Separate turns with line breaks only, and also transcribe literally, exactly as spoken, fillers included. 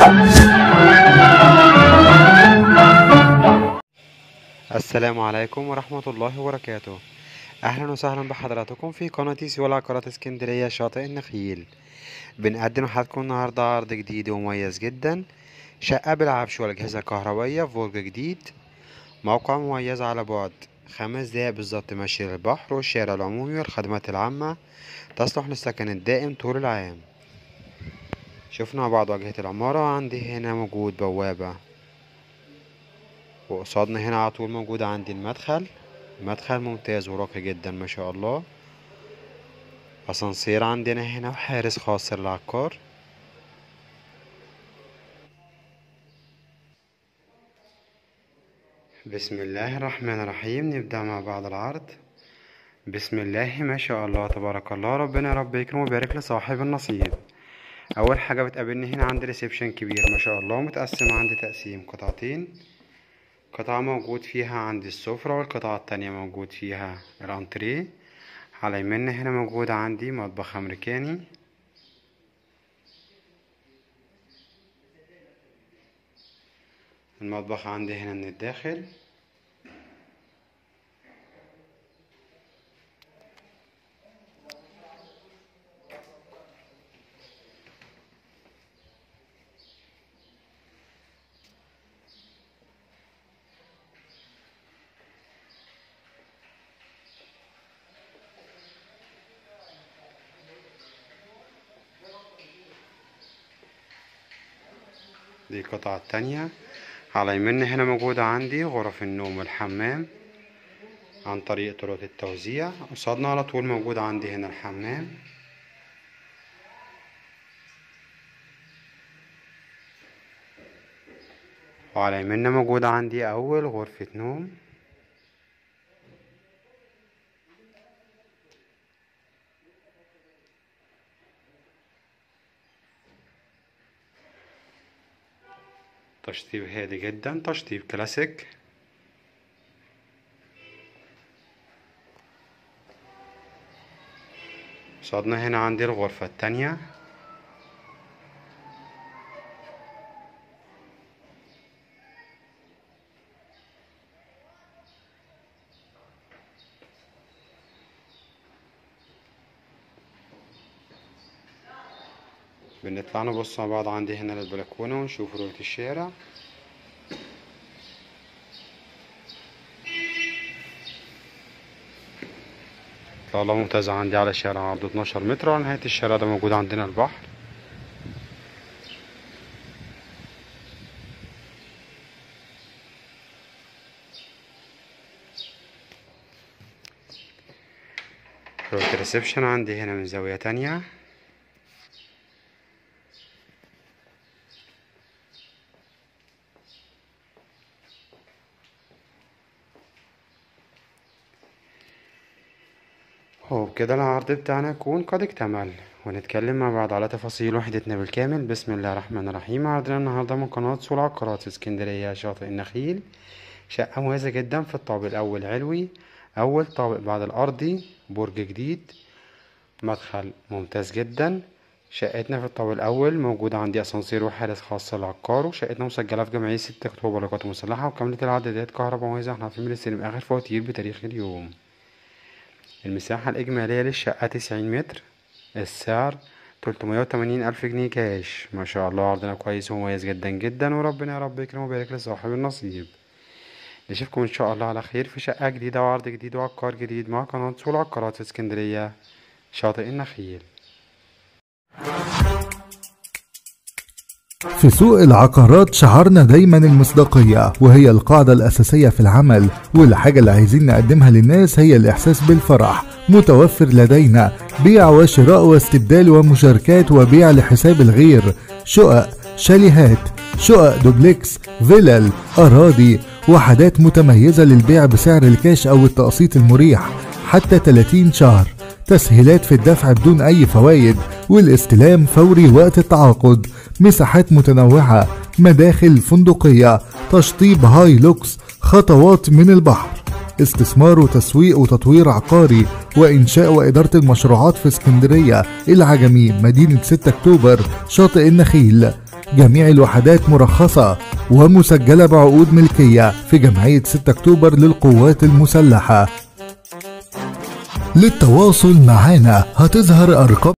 السلام عليكم ورحمة الله وبركاته. أهلا وسهلا بحضراتكم في قناة سيول عقارات اسكندرية شاطئ النخيل. بنقدم لحضراتكم النهاردة عرض جديد ومميز جدا، شقة بالعفش والأجهزة الكهربائية في برج جديد، موقع مميز على بعد خمس دقايق بالظبط مشي للبحر والشارع العمومي والخدمات العامة، تصلح للسكن الدائم طول العام. شفنا مع بعض واجهة العمارة. عندي هنا موجود بوابة، وقصادنا هنا على طول موجود عندي المدخل. المدخل ممتاز وراقي جدا ما شاء الله. اسانسير عندنا هنا وحارس خاص للعقار. بسم الله الرحمن الرحيم، نبدأ مع بعض العرض. بسم الله ما شاء الله تبارك الله، ربنا يا رب يكرم ويبارك لصاحب النصيب. اول حاجة بتقابلني هنا عندي ريسبشن كبير ما شاء الله، متقسم عندي تقسيم قطعتين. قطعة موجود فيها عندي السفرة، والقطعة التانية موجود فيها الانتريه. على يمنا هنا موجود عندي مطبخ امريكاني. المطبخ عندي هنا من الداخل. دي القطعة التانية. على يمنا هنا موجودة عندي غرف النوم والحمام عن طريق طرق التوزيع. قصادنا على طول موجود عندي هنا الحمام. وعلى يمنا موجود عندي أول غرفة نوم. تشطيب هادي جدا، تشطيب كلاسيك. قصادنا هنا عندي الغرفة التانية. بنطلع نبص مع بعض عندي هنا للبلكونة ونشوف رؤية الشارع. إطلالة ممتازة عندي على شارع عرضه اتناشر متر، وعلى نهاية الشارع ده موجود عندنا البحر. رؤية الريسبشن عندي هنا من زاوية تانية. وبكده العرض بتاعنا يكون قد اكتمل، ونتكلم مع بعض على تفاصيل وحدتنا بالكامل. بسم الله الرحمن الرحيم. عرضنا النهارده من قناة سيول عقارات اسكندرية شاطئ النخيل، شقة مميزة جدا في الطابق الأول علوي، أول طابق بعد الأرضي، برج جديد، مدخل ممتاز جدا. شقتنا في الطابق الأول موجود عندي أسانسير وحارس خاص للعقار، وشقتنا مسجلة في جمعية ستة أكتوبر للقوات المسلحة، وكاملة العدادات كهرباء مميزة. احنا عارفين بنستلم آخر فواتير بتاريخ اليوم. المساحة الإجمالية للشقة تسعين متر. السعر تلتمية وتمانين ألف جنيه كاش. ما شاء الله عرضنا كويس ومميز جدا جدا، وربنا يا رب يكرم ويبارك لصاحب النصيب. نشوفكم إن شاء الله على خير في شقة جديدة وعرض جديد وعقار جديد مع قناة سيول عقارات اسكندرية شاطئ النخيل.
في سوق العقارات شعارنا دايما المصداقية، وهي القاعدة الأساسية في العمل، والحاجة اللي عايزين نقدمها للناس هي الإحساس بالفرح. متوفر لدينا بيع وشراء واستبدال ومشاركات وبيع لحساب الغير، شقق، شاليهات، شقق دوبلكس، فيلل، أراضي، وحدات متميزة للبيع بسعر الكاش أو التقسيط المريح حتى تلاتين شهر، تسهيلات في الدفع بدون أي فوائد، والاستلام فوري وقت التعاقد. مساحات متنوعة، مداخل فندقية، تشطيب هاي لوكس، خطوات من البحر. استثمار وتسويق وتطوير عقاري وإنشاء وإدارة المشروعات في اسكندرية، العجمي، مدينة ستة أكتوبر، شاطئ النخيل. جميع الوحدات مرخصة ومسجلة بعقود ملكية في جمعية ستة أكتوبر للقوات المسلحة. للتواصل معنا هتظهر أرقام